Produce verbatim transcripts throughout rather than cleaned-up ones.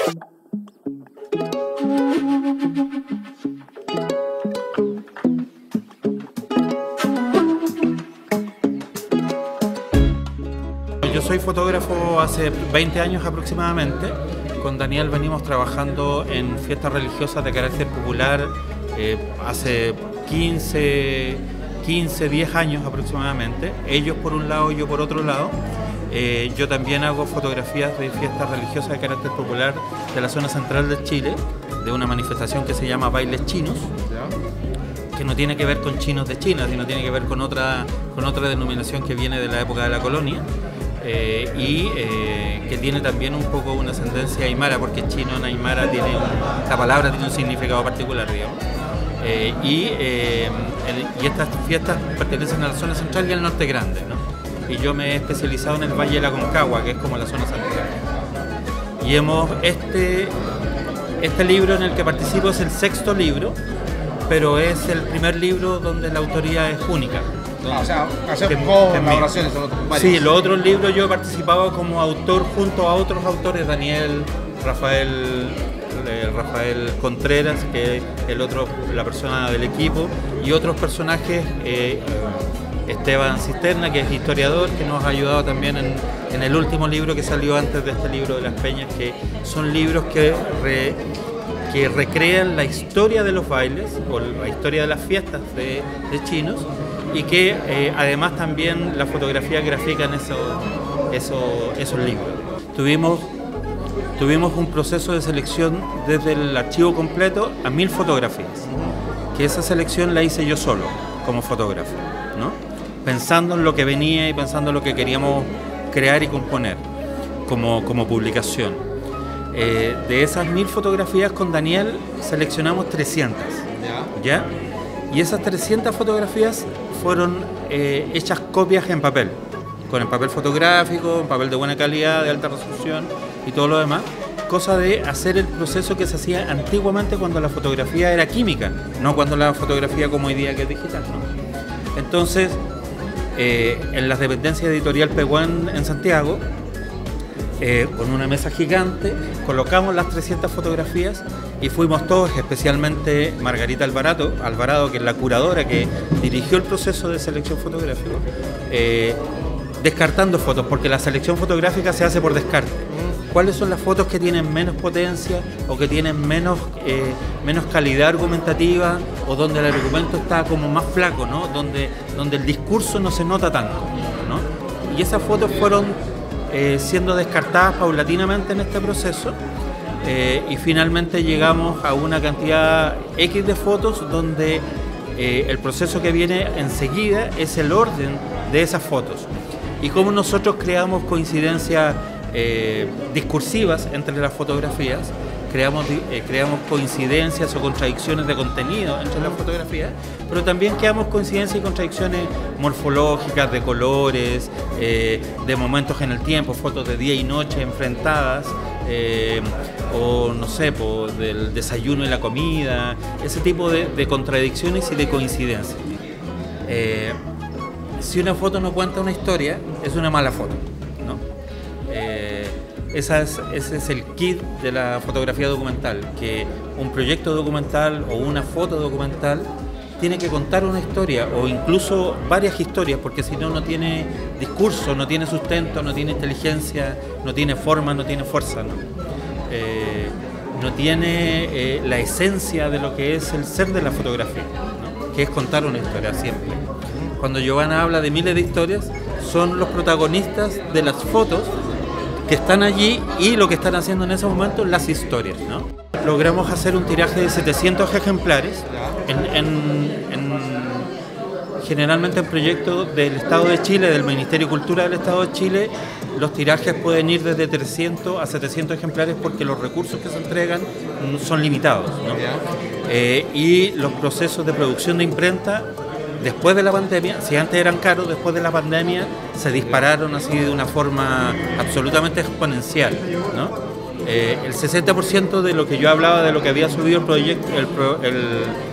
Yo soy fotógrafo hace veinte años aproximadamente. Con Daniel venimos trabajando en fiestas religiosas de carácter popular eh, hace quince, diez años aproximadamente. Ellos por un lado, yo por otro lado. Eh, yo también hago fotografías de fiestas religiosas de carácter popular de la zona central de Chile, de una manifestación que se llama Bailes Chinos, que no tiene que ver con chinos de China, sino tiene que ver con otra, con otra denominación que viene de la época de la colonia. Eh, y eh, que tiene también un poco una ascendencia aymara, porque chino en aymara tiene un, la palabra tiene un significado particular, digamos. Eh, y, eh, el, y estas fiestas pertenecen a la zona central y al norte grande, ¿no? Y yo me he especializado en el Valle de la Concagua, que es como la zona central. Y hemos, este, este libro en el que participo es el sexto libro, pero es el primer libro donde la autoría es única. Ah, o sea, hacer colaboraciones con otros varios. Sí, los otros libros yo he participado como autor junto a otros autores, Daniel, Rafael, eh, Rafael Contreras, que es el otro, la persona del equipo, y otros personajes, eh, Esteban Cisterna, que es historiador, que nos ha ayudado también en, en el último libro que salió antes de este libro de Las Peñas, que son libros que, re, que recrean la historia de los bailes, o la historia de las fiestas de, de chinos, y que eh, además también la fotografía grafican esos, esos, esos libros. Tuvimos, tuvimos un proceso de selección desde el archivo completo a mil fotografías, que esa selección la hice yo solo, como fotógrafo, ¿no? Pensando en lo que venía y pensando en lo que queríamos crear y componer como, como publicación. Eh, de esas mil fotografías con Daniel seleccionamos trescientas, ¿ya? Y esas trescientas fotografías fueron eh, hechas copias en papel, con el papel fotográfico, en papel de buena calidad, de alta resolución y todo lo demás, cosa de hacer el proceso que se hacía antiguamente cuando la fotografía era química, no cuando la fotografía como hoy día que es digital, ¿no? Entonces, eh, en las dependencias editorial Peguán en Santiago, eh, con una mesa gigante, colocamos las trescientas fotografías y fuimos todos, especialmente Margarita Alvarado, Alvarado, que es la curadora que dirigió el proceso de selección fotográfica, eh, descartando fotos, porque la selección fotográfica se hace por descarte. ¿Cuáles son las fotos que tienen menos potencia o que tienen menos, eh, menos calidad argumentativa, o donde el argumento está como más flaco, ¿no? Donde, donde el discurso no se nota tanto, ¿no? Y esas fotos fueron eh, siendo descartadas paulatinamente en este proceso. Eh, y finalmente llegamos a una cantidad X de fotos donde eh, el proceso que viene enseguida es el orden de esas fotos y cómo nosotros creamos coincidencias eh, discursivas entre las fotografías, creamos, eh, creamos coincidencias o contradicciones de contenido entre las fotografías, pero también creamos coincidencias y contradicciones morfológicas, de colores, eh, de momentos en el tiempo, fotos de día y noche enfrentadas. Eh, o no sé, po, del desayuno y la comida, ese tipo de, de contradicciones y de coincidencias. Eh, si una foto no cuenta una historia, es una mala foto, ¿no? Eh, esa es, ese es el kit de la fotografía documental, que un proyecto documental o una foto documental tiene que contar una historia o incluso varias historias, porque si no, no tiene discurso, no tiene sustento, no tiene inteligencia, no tiene forma, no tiene fuerza, ¿no? Eh, no tiene eh, la esencia de lo que es el ser de la fotografía, ¿no? Que es contar una historia siempre. Cuando Giovanna habla de miles de historias, son los protagonistas de las fotos que están allí y lo que están haciendo en ese momento, las historias, ¿no? Logramos hacer un tiraje de setecientos ejemplares en, en, en, generalmente en proyectos del Estado de Chile, del Ministerio de Cultura del Estado de Chile. Los tirajes pueden ir desde trescientos a setecientos ejemplares porque los recursos que se entregan son limitados, ¿no? Eh, y los procesos de producción de imprenta, después de la pandemia, si antes eran caros, después de la pandemia se dispararon así de una forma absolutamente exponencial, ¿no? Eh, el sesenta por ciento de lo que yo hablaba, de lo que había subido el proyecto, el, el,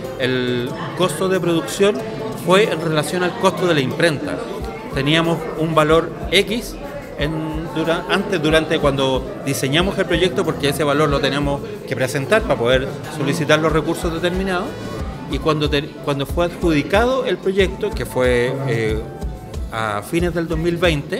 el costo de producción, fue en relación al costo de la imprenta. Teníamos un valor X en, dura, antes, durante cuando diseñamos el proyecto, porque ese valor lo tenemos que presentar para poder solicitar los recursos determinados, y cuando, te, cuando fue adjudicado el proyecto, que fue eh, a fines del dos mil veinte,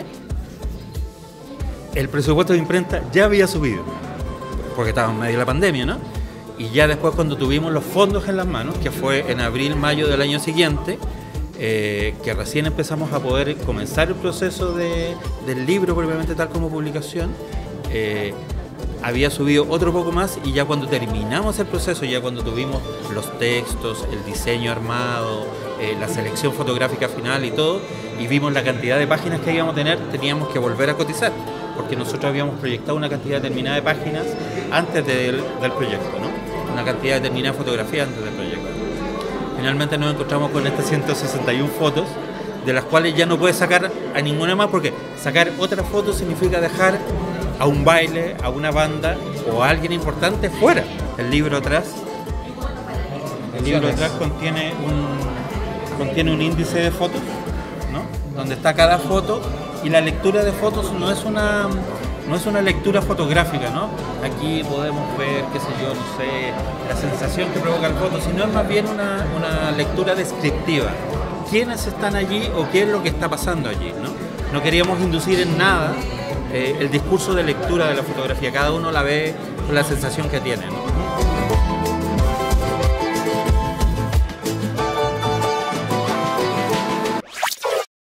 el presupuesto de imprenta ya había subido, porque estaba en medio de la pandemia, ¿no? Y ya después, cuando tuvimos los fondos en las manos, que fue en abril, mayo del año siguiente, eh, que recién empezamos a poder comenzar el proceso de, del libro propiamente tal como publicación, eh, había subido otro poco más, y ya cuando terminamos el proceso, ya cuando tuvimos los textos, el diseño armado, eh, la selección fotográfica final y todo, y vimos la cantidad de páginas que íbamos a tener, teníamos que volver a cotizar, porque nosotros habíamos proyectado una cantidad determinada de páginas antes del, del proyecto, ¿no? Una cantidad determinada de fotografías antes del proyecto. Finalmente nos encontramos con estas ciento sesenta y una fotos, de las cuales ya no puedes sacar a ninguna más, porque sacar otra foto significa dejar a un baile, a una banda o a alguien importante fuera. El libro atrás, el libro atrás contiene un, contiene un índice de fotos, ¿no? Donde está cada foto, y la lectura de fotos no es una, no es una lectura fotográfica, ¿no? Aquí podemos ver, qué sé yo, no sé, la sensación que provoca el foto, sino es más bien una, una lectura descriptiva. ¿Quiénes están allí o qué es lo que está pasando allí, ¿no? No queríamos inducir en nada eh, el discurso de lectura de la fotografía, cada uno la ve con la sensación que tiene, ¿no?